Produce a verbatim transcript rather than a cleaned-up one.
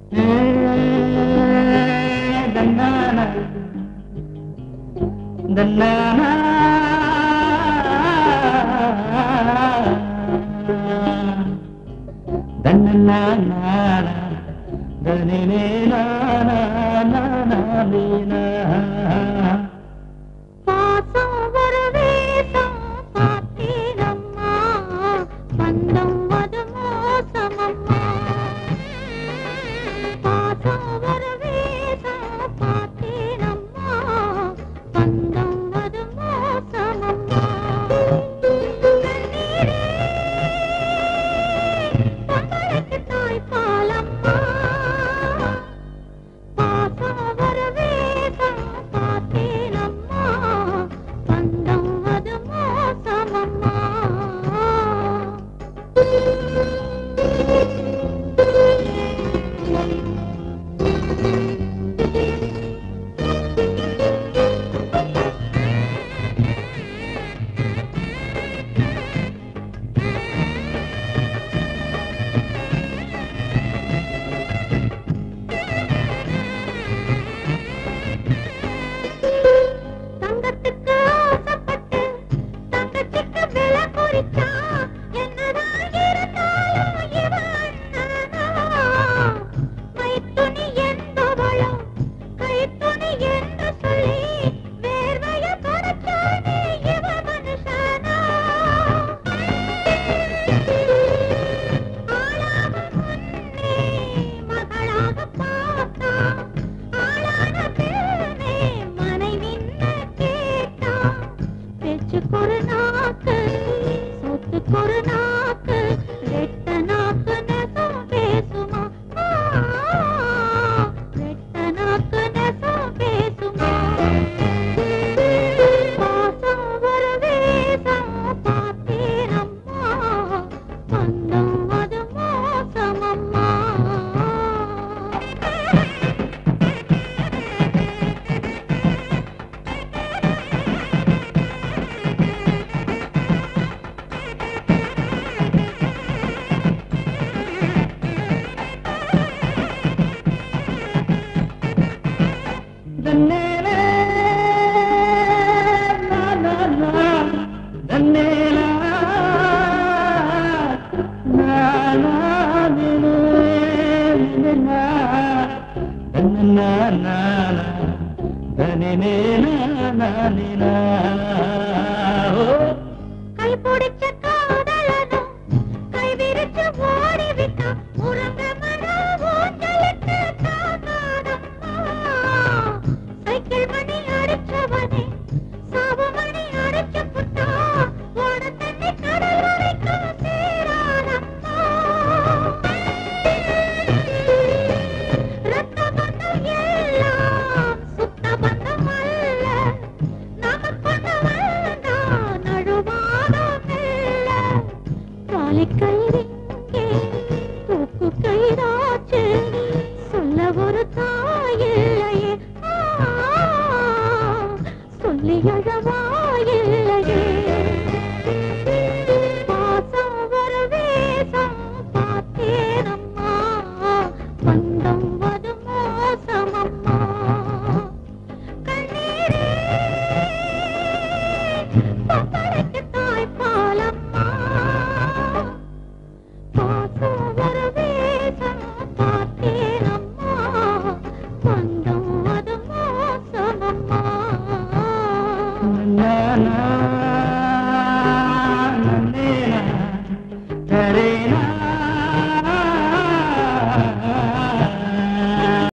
பாசம் ஒரு வேஷம் பார்த்தேனம்மா, பந்தம் அது மோசமம்மா. பாசம் ஒரு வேஷம் பார்த்தேனம்மா, பந்தம் அது மோசமம்மா. தங்களுக்கு தாய் பாலம்மா. பாசம் ஒரு வேஷம் பார்த்தேனம்மா, பந்தம் அது மோசமம்மா. தங்கத்துக்கு ஆசைப்பட்டு தங்கத்துக்கு விலை குறிச்சா, என்னதான் இருந்தாலும் இவ அண்ணனா. மைத்துணி என்பவளோ கைத்துணி என்று சொல்லி வேர்வைய தொடச்சானே இவ மனுஷனா. ஆளாக முன்னே மகளாக பார்த்தா, ஆளான பின்னே மனைவின்னு கேட்டா. பேச்சுக்கொரு நாக்கு சொத்துக்கொரு நாக்கு, ரெட்ட நாக்கு நெசம் பேசுமா, ரெட்ட நாக்கு நெசம் பேசுமா. பாசம் ஒரு வேஷம் பார்த்தேனம்மா, பந்தம் அது மோசமம்மா. கை பிடிச்ச